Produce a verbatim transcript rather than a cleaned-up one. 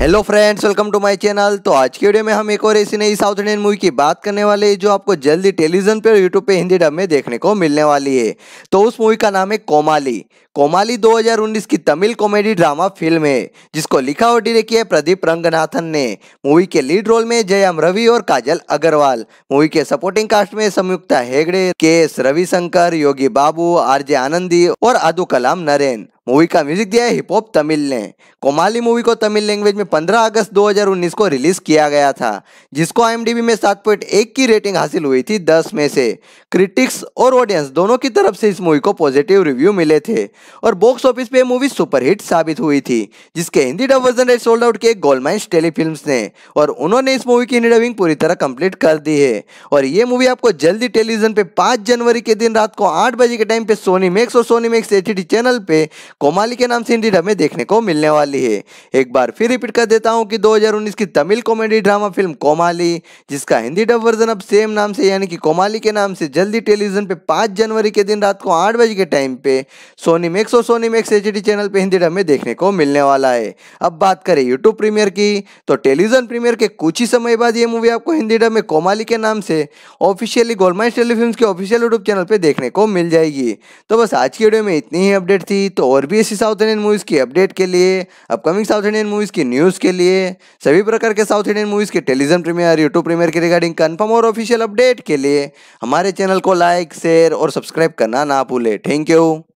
Hello friends, welcome to my channel. तो आज की वीडियो में हम एक और ऐसी नई साउथ इंडियन मूवी की बात करने वाले हैं जो आपको जल्दी टेलीविजन पे और यूट्यूब पे हिंदी डब में देखने को मिलने वाली है। तो उस मूवी का नाम है कोमाली। कोमाली दो हज़ार उन्नीस की तमिल कॉमेडी ड्रामा फिल्म है जिसको लिखा और डायरेक्ट किया है प्रदीप रंगनाथन ने। मूवी के लीड रोल में जयम रवि और काजल अग्रवाल। मूवी के सपोर्टिंग कास्ट में Samyuktha Hegde, K S Ravishankar, Yogi Babu, RJ Anandi और आदु कलाम नरेन। मूवी का म्यूजिक दिया है हिप हॉप तमिल ने। कोमाली मूवी को तमिल लैंग्वेज में पंद्रह अगस्त दो हज़ार उन्नीस को रिलीज किया गया था जिसको आईएमडीबी में सात पॉइंट एक की रेटिंग हासिल हुई थी दस में से। क्रिटिक्स और ऑडियंस दोनों की तरफ से इस मूवी को पॉजिटिव रिव्यू मिले थे और बॉक्स ऑफिस पे मूवी सुपरहिट साबित हुई थी जिसके Hindi dub version sold out किए गोल्डमाइंस टेलीफिल्म्स ने और उन्होंने इस मूवी की हिंदी डबिंग पूरी तरह कंप्लीट कर दी है। और ये मूवी आपको जल्दी टेलीविजन पे पाँच जनवरी के दिन रात को आठ बजे के टाइम पे सोनी मैक्स और सोनी मैक्स एचडी चैनल पे कोमाली के नाम से हिंदी डब में देखने को मिलने वाली है। एक बार फिर रिपीट कर देता हूं कि दो हज़ार उन्नीस की Tamil comedy drama film Comali, जिसका हिंदी डब वर्जन अब सेम नाम से यानी कि कोमाली के नाम से जल्दी टेलीविजन पे पाँच जनवरी के दिन रात को आठ बजे के टाइम पे सोनी मैक्स और सोनी मैक्स एचडी चैनल पे हिंदी डब में देखने को मिलने वाला है। अब बात करें यूट्यूब प्रीमियर की, तो टेलीविजन प्रीमियर के कुछ ही समय बाद ये मूवी आपको हिंदी डब में कोमाली के नाम से ऑफिशियली गोल्डमाइंस टेलीफिल्म्स के ऑफिशियल यूट्यूब चैनल पे देखने को मिल जाएगी। तो बस आज की वीडियो में इतनी ही अपडेट थी। तो और भी ऐसी साउथ इंडियन मूवीज की अपडेट के लिए, अपकमिंग साउथ इंडियन मूवीज की न्यूज़ के लिए, सभी प्रकार के साउथ इंडियन मूवीज के टेलीविजन प्रीमियर, यूट्यूब प्रीमियर के रिगार्डिंग कंफर्म और ऑफिशियल अपडेट के लिए हमारे चैनल को लाइक, शेयर और सब्सक्राइब करना ना भूले। Thank you.